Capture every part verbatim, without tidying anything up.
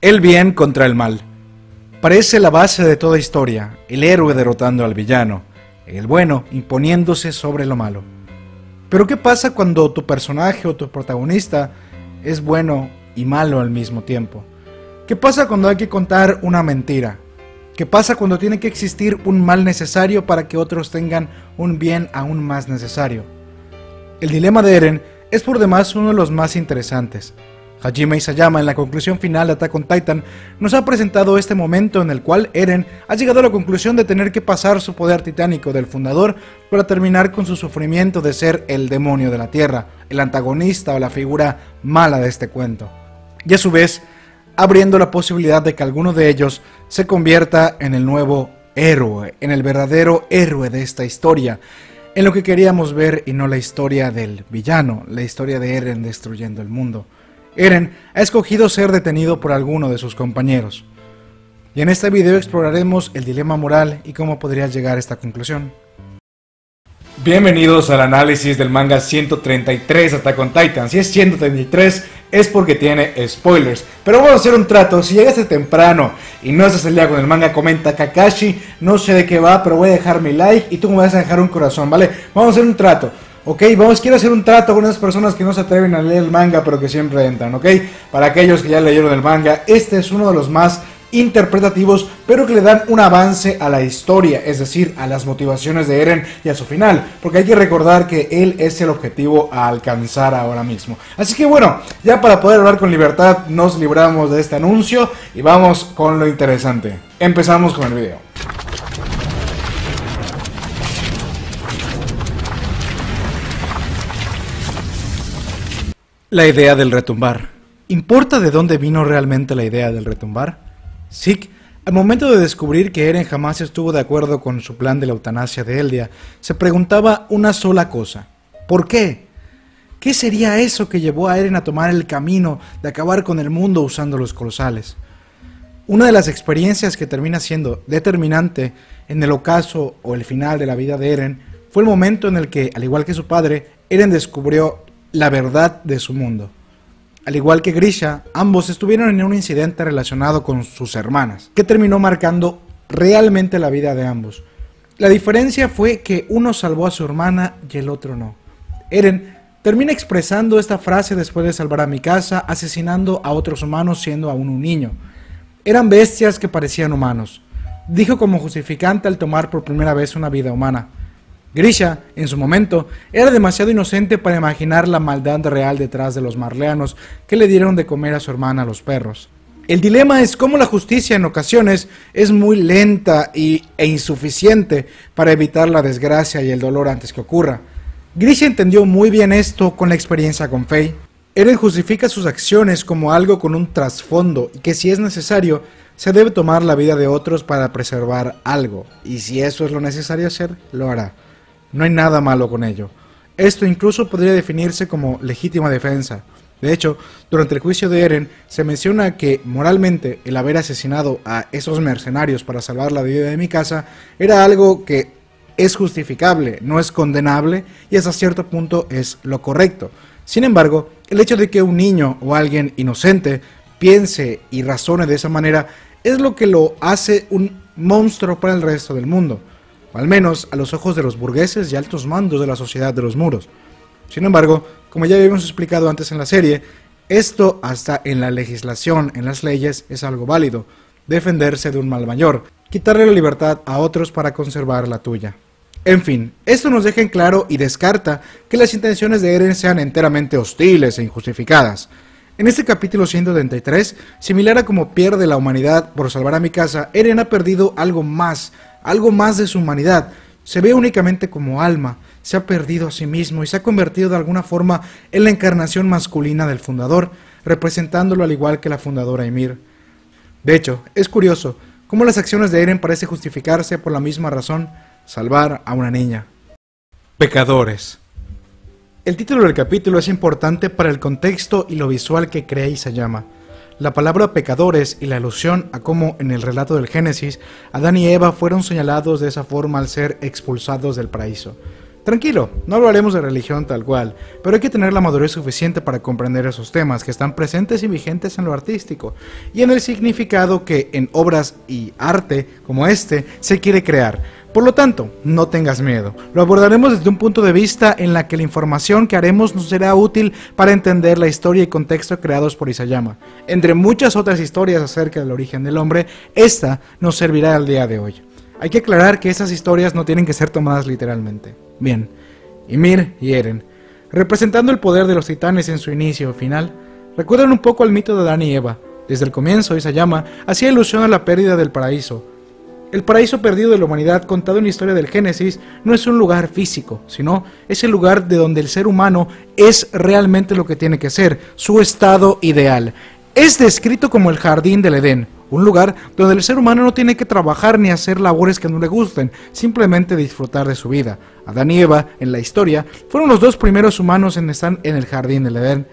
El bien contra el mal. Parece la base de toda historia, el héroe derrotando al villano, el bueno imponiéndose sobre lo malo. Pero ¿qué pasa cuando tu personaje o tu protagonista es bueno y malo al mismo tiempo? ¿Qué pasa cuando hay que contar una mentira? ¿Qué pasa cuando tiene que existir un mal necesario para que otros tengan un bien aún más necesario? El dilema de Eren es por demás uno de los más interesantes. Hajime Isayama, en la conclusión final de Attack on Titan, nos ha presentado este momento en el cual Eren ha llegado a la conclusión de tener que pasar su poder titánico del fundador para terminar con su sufrimiento de ser el demonio de la tierra, el antagonista o la figura mala de este cuento. Y a su vez, abriendo la posibilidad de que alguno de ellos se convierta en el nuevo héroe, en el verdadero héroe de esta historia, en lo que queríamos ver y no la historia del villano, la historia de Eren destruyendo el mundo. Eren ha escogido ser detenido por alguno de sus compañeros. Y en este video exploraremos el dilema moral y cómo podría llegar a esta conclusión. Bienvenidos al análisis del manga ciento treinta y tres Attack on Titan. Si es ciento treinta y tres es porque tiene spoilers. Pero vamos a hacer un trato. Si llegaste temprano y no estás al día con el manga, comenta Kakashi. No sé de qué va, pero voy a dejar mi like y tú me vas a dejar un corazón, ¿vale? Vamos a hacer un trato. Ok, vamos, quiero hacer un trato con esas personas que no se atreven a leer el manga pero que siempre entran, ok. Para aquellos que ya leyeron el manga, este es uno de los más interpretativos, pero que le dan un avance a la historia, es decir, a las motivaciones de Eren y a su final, porque hay que recordar que él es el objetivo a alcanzar ahora mismo. Así que bueno, ya para poder hablar con libertad, nos libramos de este anuncio y vamos con lo interesante. Empezamos con el video. La idea del retumbar. ¿Importa de dónde vino realmente la idea del retumbar? Zeke, al momento de descubrir que Eren jamás estuvo de acuerdo con su plan de la eutanasia de Eldia, se preguntaba una sola cosa: ¿por qué? ¿Qué sería eso que llevó a Eren a tomar el camino de acabar con el mundo usando los colosales? Una de las experiencias que termina siendo determinante en el ocaso o el final de la vida de Eren fue el momento en el que, al igual que su padre, Eren descubrió la verdad de su mundo. Al igual que Grisha, ambos estuvieron en un incidente relacionado con sus hermanas, que terminó marcando realmente la vida de ambos. La diferencia fue que uno salvó a su hermana y el otro no. Eren termina expresando esta frase después de salvar a Mikasa, asesinando a otros humanos siendo aún un niño. Eran bestias que parecían humanos, dijo como justificante al tomar por primera vez una vida humana. Grisha, en su momento, era demasiado inocente para imaginar la maldad real detrás de los marleanos que le dieron de comer a su hermana a los perros. El dilema es cómo la justicia en ocasiones es muy lenta y, e insuficiente para evitar la desgracia y el dolor antes que ocurra. Grisha entendió muy bien esto con la experiencia con Faye. Eren justifica sus acciones como algo con un trasfondo y que si es necesario, se debe tomar la vida de otros para preservar algo, y si eso es lo necesario hacer, lo hará. No hay nada malo con ello. Esto incluso podría definirse como legítima defensa. De hecho, durante el juicio de Eren se menciona que moralmente el haber asesinado a esos mercenarios para salvar la vida de Mikasa era algo que es justificable, no es condenable y hasta cierto punto es lo correcto. Sin embargo, el hecho de que un niño o alguien inocente piense y razone de esa manera es lo que lo hace un monstruo para el resto del mundo, o al menos a los ojos de los burgueses y altos mandos de la sociedad de los muros. Sin embargo, como ya habíamos explicado antes en la serie, esto hasta en la legislación, en las leyes, es algo válido: defenderse de un mal mayor, quitarle la libertad a otros para conservar la tuya. En fin, esto nos deja en claro y descarta que las intenciones de Eren sean enteramente hostiles e injustificadas. En este capítulo ciento treinta y tres, similar a como pierde la humanidad por salvar a Mikasa, Eren ha perdido algo más, algo más de su humanidad. Se ve únicamente como alma, se ha perdido a sí mismo y se ha convertido de alguna forma en la encarnación masculina del fundador, representándolo al igual que la fundadora Ymir. De hecho, es curioso cómo las acciones de Eren parecen justificarse por la misma razón: salvar a una niña. Pecadores. El título del capítulo es importante para el contexto y lo visual que crea Isayama. La palabra pecadores y la alusión a cómo en el relato del Génesis, Adán y Eva fueron señalados de esa forma al ser expulsados del paraíso. Tranquilo, no hablaremos de religión tal cual, pero hay que tener la madurez suficiente para comprender esos temas que están presentes y vigentes en lo artístico, y en el significado que en obras y arte como este se quiere crear. Por lo tanto, no tengas miedo, lo abordaremos desde un punto de vista en la que la información que haremos nos será útil para entender la historia y contexto creados por Isayama. Entre muchas otras historias acerca del origen del hombre, esta nos servirá al día de hoy. Hay que aclarar que esas historias no tienen que ser tomadas literalmente. Bien, Ymir y Eren, representando el poder de los titanes en su inicio o final, recuerdan un poco al mito de Adán y Eva. Desde el comienzo, Isayama hacía ilusión a la pérdida del paraíso. El paraíso perdido de la humanidad, contado en la historia del Génesis, no es un lugar físico, sino es el lugar de donde el ser humano es realmente lo que tiene que ser, su estado ideal. Es descrito como el jardín del Edén, un lugar donde el ser humano no tiene que trabajar ni hacer labores que no le gusten, simplemente disfrutar de su vida. Adán y Eva, en la historia, fueron los dos primeros humanos en estar en el jardín del Edén.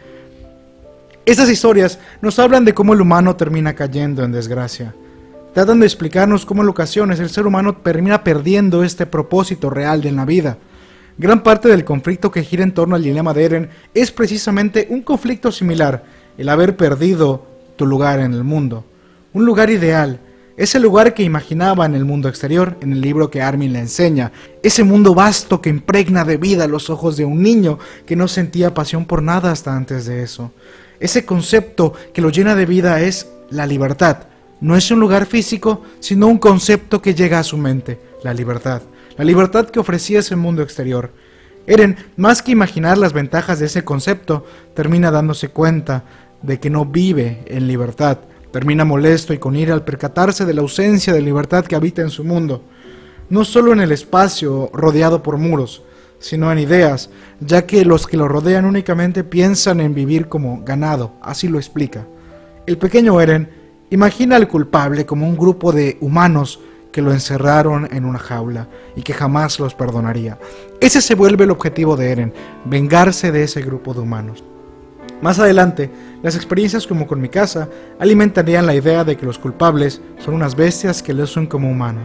Estas historias nos hablan de cómo el humano termina cayendo en desgracia. Tratan de explicarnos cómo en ocasiones el ser humano termina perdiendo este propósito real de la vida. Gran parte del conflicto que gira en torno al dilema de Eren es precisamente un conflicto similar, el haber perdido tu lugar en el mundo. Un lugar ideal, ese lugar que imaginaba en el mundo exterior, en el libro que Armin le enseña, ese mundo vasto que impregna de vida los ojos de un niño que no sentía pasión por nada hasta antes de eso. Ese concepto que lo llena de vida es la libertad. No es un lugar físico, sino un concepto que llega a su mente, la libertad. La libertad que ofrecía ese mundo exterior. Eren, más que imaginar las ventajas de ese concepto, termina dándose cuenta de que no vive en libertad. Termina molesto y con ira al percatarse de la ausencia de libertad que habita en su mundo. No solo en el espacio rodeado por muros, sino en ideas, ya que los que lo rodean únicamente piensan en vivir como ganado, así lo explica. El pequeño Eren imagina al culpable como un grupo de humanos que lo encerraron en una jaula y que jamás los perdonaría. Ese se vuelve el objetivo de Eren, vengarse de ese grupo de humanos. Más adelante, las experiencias como con Mikasa alimentarían la idea de que los culpables son unas bestias que lucen como humanos.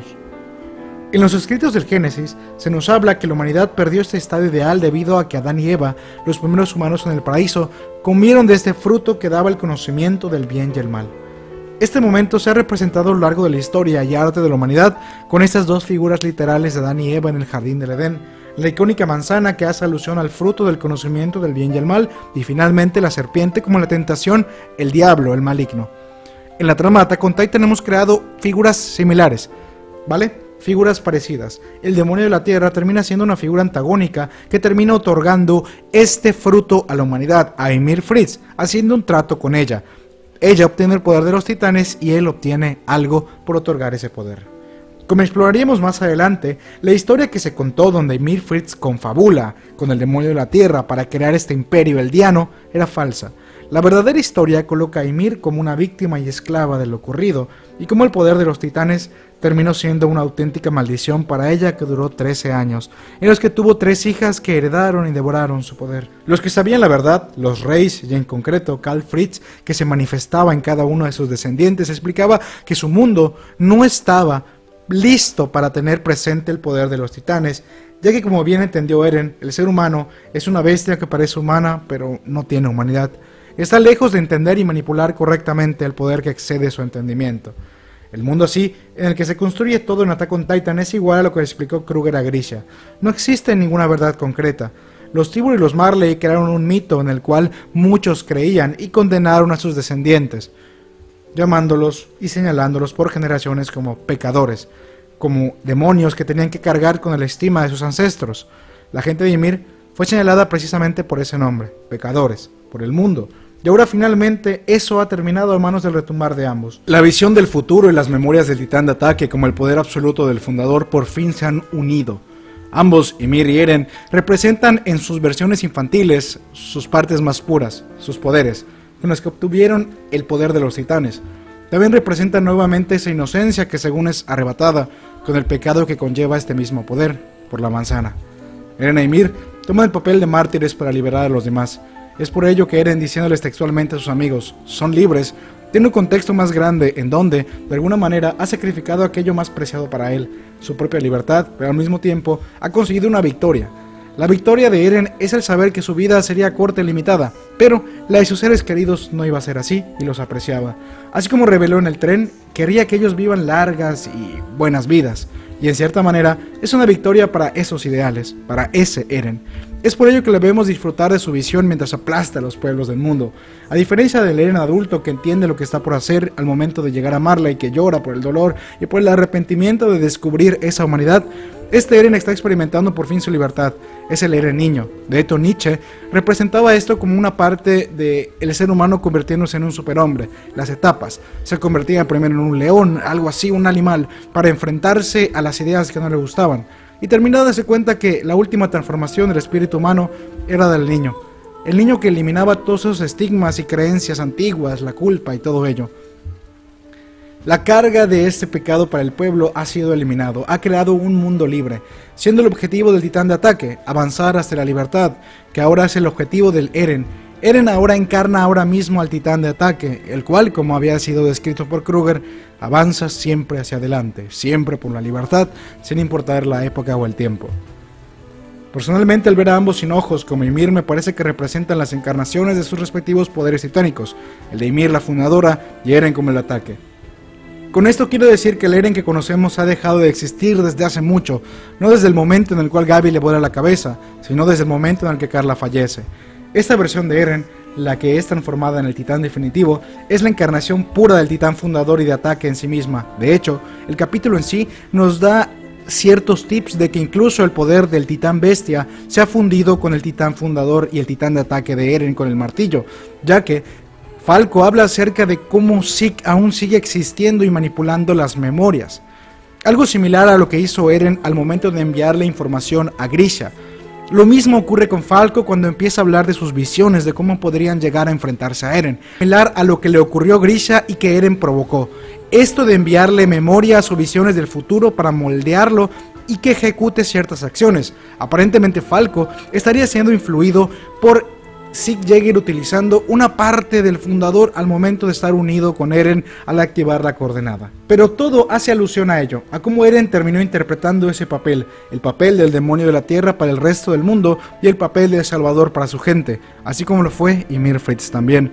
En los escritos del Génesis se nos habla que la humanidad perdió este estado ideal debido a que Adán y Eva, los primeros humanos en el paraíso, comieron de este fruto que daba el conocimiento del bien y el mal. Este momento se ha representado a lo largo de la historia y arte de la humanidad con estas dos figuras literales de Adán y Eva en el jardín del Edén, la icónica manzana que hace alusión al fruto del conocimiento del bien y el mal, y finalmente la serpiente como la tentación, el diablo, el maligno. En la trama de Attack on Titan hemos creado figuras similares, ¿vale? Figuras parecidas. El demonio de la tierra termina siendo una figura antagónica que termina otorgando este fruto a la humanidad, a Ymir Fritz, haciendo un trato con ella. Ella obtiene el poder de los titanes y él obtiene algo por otorgar ese poder. Como exploraríamos más adelante, la historia que se contó donde Ymir Fritz confabula con el demonio de la tierra para crear este imperio eldiano era falsa. La verdadera historia coloca a Ymir como una víctima y esclava de lo ocurrido, y como el poder de los titanes terminó siendo una auténtica maldición para ella que duró trece años, en los que tuvo tres hijas que heredaron y devoraron su poder. Los que sabían la verdad, los reyes y en concreto Karl Fritz, que se manifestaba en cada uno de sus descendientes, explicaba que su mundo no estaba listo para tener presente el poder de los titanes, ya que como bien entendió Eren, el ser humano es una bestia que parece humana, pero no tiene humanidad. Está lejos de entender y manipular correctamente el poder que excede su entendimiento. El mundo así, en el que se construye todo en Attack on Titan, es igual a lo que explicó Kruger a Grisha. No existe ninguna verdad concreta. Los Tibur y los Marley crearon un mito en el cual muchos creían y condenaron a sus descendientes, llamándolos y señalándolos por generaciones como pecadores, como demonios que tenían que cargar con la estima de sus ancestros. La gente de Ymir fue señalada precisamente por ese nombre, pecadores, por el mundo, y ahora finalmente eso ha terminado a manos del retumbar de ambos. La visión del futuro y las memorias del titán de ataque como el poder absoluto del fundador por fin se han unido. Ambos, Ymir y Eren, representan en sus versiones infantiles sus partes más puras, sus poderes, con los que obtuvieron el poder de los titanes. También representan nuevamente esa inocencia que según es arrebatada con el pecado que conlleva este mismo poder, por la manzana. Eren y Ymir toman el papel de mártires para liberar a los demás. Es por ello que Eren, diciéndoles textualmente a sus amigos, son libres, tiene un contexto más grande en donde, de alguna manera, ha sacrificado aquello más preciado para él, su propia libertad, pero al mismo tiempo ha conseguido una victoria. La victoria de Eren es el saber que su vida sería corta y limitada, pero la de sus seres queridos no iba a ser así y los apreciaba. Así como reveló en el tren, quería que ellos vivan largas y buenas vidas, y en cierta manera es una victoria para esos ideales, para ese Eren. Es por ello que le vemos disfrutar de su visión mientras aplasta a los pueblos del mundo. A diferencia del Eren adulto que entiende lo que está por hacer al momento de llegar a Marley, que llora por el dolor y por el arrepentimiento de descubrir esa humanidad, este Eren está experimentando por fin su libertad. Es el Eren niño. De hecho, Nietzsche representaba esto como una parte del ser humano convirtiéndose en un superhombre. Las etapas. Se convertía primero en un león, algo así, un animal, para enfrentarse a las ideas que no le gustaban. Y terminó de darse cuenta que la última transformación del espíritu humano era del niño. El niño que eliminaba todos esos estigmas y creencias antiguas, la culpa y todo ello. La carga de este pecado para el pueblo ha sido eliminado, ha creado un mundo libre, siendo el objetivo del titán de ataque, avanzar hacia la libertad, que ahora es el objetivo del Eren. Eren ahora encarna ahora mismo al titán de ataque, el cual, como había sido descrito por Kruger, avanza siempre hacia adelante, siempre por la libertad, sin importar la época o el tiempo. Personalmente, al ver a ambos sin ojos como Ymir, me parece que representan las encarnaciones de sus respectivos poderes titánicos, el de Ymir la fundadora y Eren como el ataque. Con esto quiero decir que el Eren que conocemos ha dejado de existir desde hace mucho, no desde el momento en el cual Gabi le vuela la cabeza, sino desde el momento en el que Carla fallece. Esta versión de Eren, la que es transformada en el titán definitivo, es la encarnación pura del titán fundador y de ataque en sí misma. De hecho, el capítulo en sí nos da ciertos tips de que incluso el poder del titán bestia se ha fundido con el titán fundador y el titán de ataque de Eren con el martillo, ya que Falco habla acerca de cómo Zeke aún sigue existiendo y manipulando las memorias. Algo similar a lo que hizo Eren al momento de enviarle información a Grisha. Lo mismo ocurre con Falco cuando empieza a hablar de sus visiones de cómo podrían llegar a enfrentarse a Eren. Similar a lo que le ocurrió a Grisha y que Eren provocó. Esto de enviarle memorias o visiones del futuro para moldearlo y que ejecute ciertas acciones. Aparentemente Falco estaría siendo influido por Zeke Yeager utilizando una parte del fundador al momento de estar unido con Eren al activar la coordenada. Pero todo hace alusión a ello, a cómo Eren terminó interpretando ese papel, el papel del demonio de la tierra para el resto del mundo y el papel de salvador para su gente, así como lo fue Ymir Fritz también.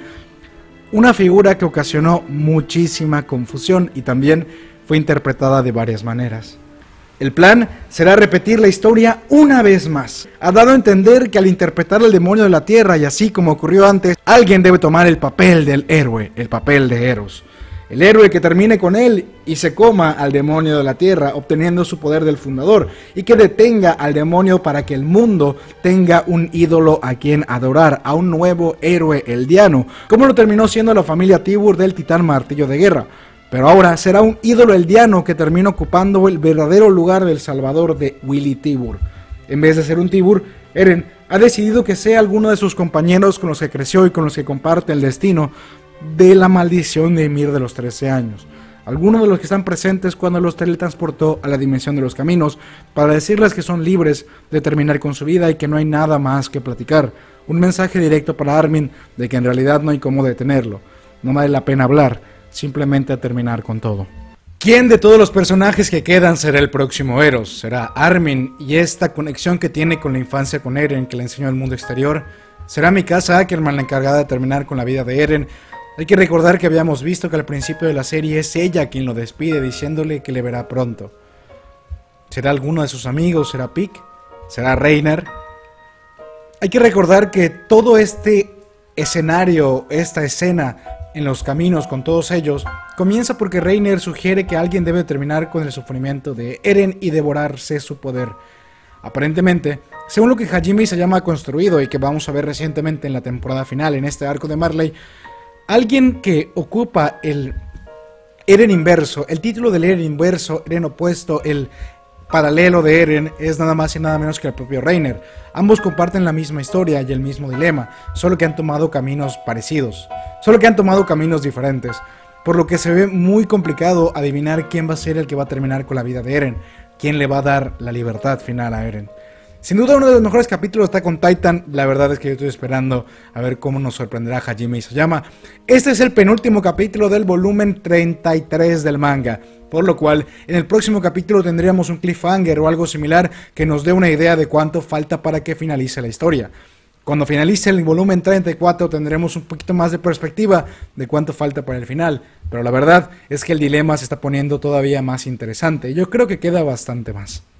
Una figura que ocasionó muchísima confusión y también fue interpretada de varias maneras. El plan será repetir la historia una vez más. Ha dado a entender que al interpretar al demonio de la tierra y así como ocurrió antes, alguien debe tomar el papel del héroe, el papel de Eros. El héroe que termine con él y se coma al demonio de la tierra, obteniendo su poder del fundador, y que detenga al demonio para que el mundo tenga un ídolo a quien adorar, a un nuevo héroe eldiano, como lo terminó siendo la familia Tibur del titán martillo de guerra. Pero ahora será un ídolo eldiano que termina ocupando el verdadero lugar del salvador de Willy Tibur. En vez de ser un Tibur, Eren ha decidido que sea alguno de sus compañeros con los que creció y con los que comparte el destino de la maldición de Ymir de los trece años. Algunos de los que están presentes cuando los teletransportó a la dimensión de los caminos para decirles que son libres de terminar con su vida y que no hay nada más que platicar. Un mensaje directo para Armin de que en realidad no hay cómo detenerlo. No vale la pena hablar. Simplemente a terminar con todo. ¿Quién de todos los personajes que quedan será el próximo Eros? ¿Será Armin y esta conexión que tiene con la infancia con Eren que le enseñó al mundo exterior? ¿Será Mikasa Ackerman la encargada de terminar con la vida de Eren? Hay que recordar que habíamos visto que al principio de la serie es ella quien lo despide diciéndole que le verá pronto. ¿Será alguno de sus amigos? ¿Será Pieck? ¿Será Reiner? Hay que recordar que todo este escenario, esta escena en los caminos con todos ellos, comienza porque Reiner sugiere que alguien debe terminar con el sufrimiento de Eren y devorarse su poder. Aparentemente, según lo que Hajime Isayama ha construido y que vamos a ver recientemente en la temporada final en este arco de Marley, alguien que ocupa el Eren inverso, el título del Eren inverso, Eren opuesto, el paralelo de Eren, es nada más y nada menos que el propio Reiner. Ambos comparten la misma historia y el mismo dilema, solo que han tomado caminos parecidos, solo que han tomado caminos diferentes, por lo que se ve muy complicado adivinar quién va a ser el que va a terminar con la vida de Eren, quién le va a dar la libertad final a Eren. Sin duda uno de los mejores capítulos está con Titan, la verdad es que yo estoy esperando a ver cómo nos sorprenderá Hajime Isayama. Este es el penúltimo capítulo del volumen treinta y tres del manga. por lo cual en el próximo capítulo tendríamos un cliffhanger o algo similar que nos dé una idea de cuánto falta para que finalice la historia. Cuando finalice el volumen treinta y cuatro tendremos un poquito más de perspectiva de cuánto falta para el final, pero la verdad es que el dilema se está poniendo todavía más interesante y yo creo que queda bastante más.